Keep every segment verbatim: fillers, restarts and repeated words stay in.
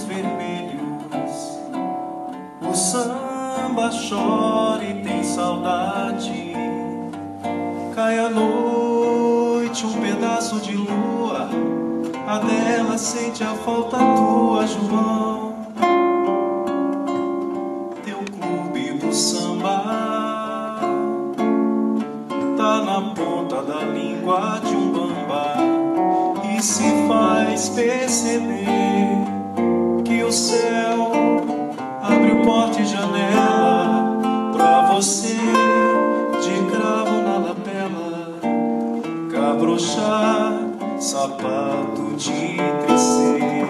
olhos vermelhos. O samba chora e tem saudade. Cai a noite, um pedaço de lua, a dela sente a falta tua, João. Teu clube do samba tá na ponta da língua de um bamba e se faz perceber que o céu abre o porta e janela pra você, de cravo na lapela, cabrochar, sapato de crescer.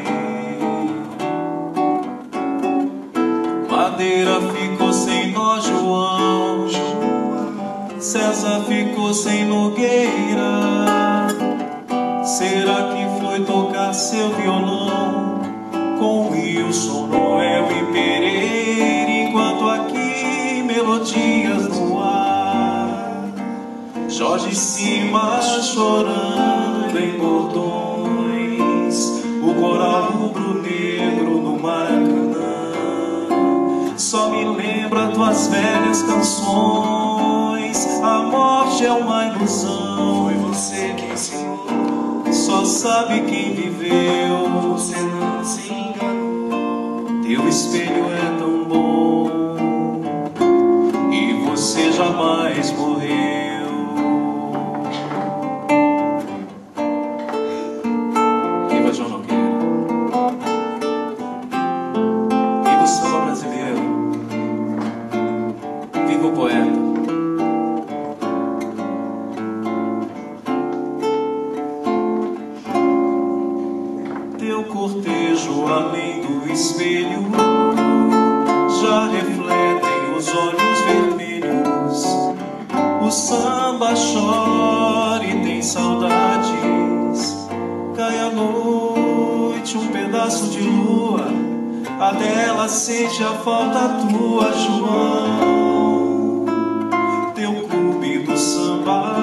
Madeira ficou sem nó, João. César ficou sem Nogueira. Será que foi tocar seu violão com Wilson, Noel e Pereira, enquanto aqui melodias no ar? Jorge Simas chorando em bordões, o coral rubro-negro no Maracanã só me lembra tuas velhas canções. A morte é uma ilusão, foi você que ensinou. Só sabe quem viveu, você não se enganou. Teu espelho é tão bom e você jamais morreu. Viva João Nogueira, viva o samba brasileiro, viva o poeta. Teu cortejo além do espelho já refletem os olhos vermelhos. O samba chora e tem saudades. Cai a noite, um pedaço de lua, a dela sente a falta tua, João. Teu clube do samba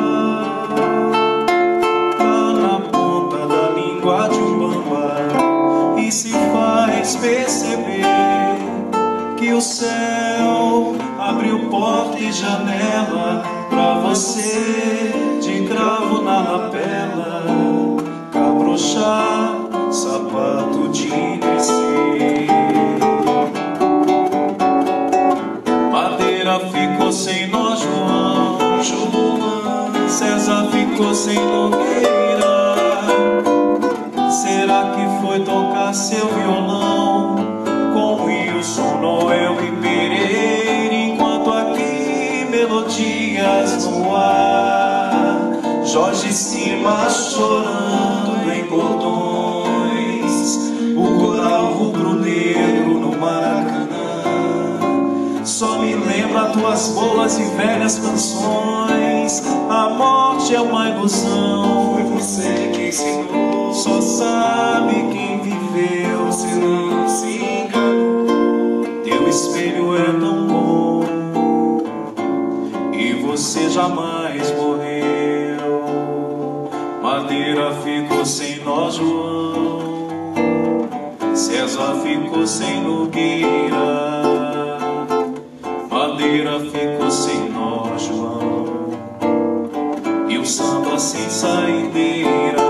tá na ponta da língua de um bamba e se faz perceber que o céu abriu porta e janela pra você, de cravo na lapela, cabrochar, sapato de crescer. Madeira ficou sem nó, João. João. César ficou sem Nogueira. Será que foi tocar seu violão com Wilson, Noel e Pereira, enquanto aqui melodias no ar? Jorge Simas chorando em cordões, o coral rubro-negro no Maracanã só me lembra tuas boas e velhas canções. A morte é uma ilusão, foi você que ensinou. Só sabe quem viveu, você não se enganou. Teu espelho é tão bom e você jamais morreu. Madeira ficou sem nó, João. César ficou sem Nogueira. Madeira ficou sem nó, João. E o samba sem saideira.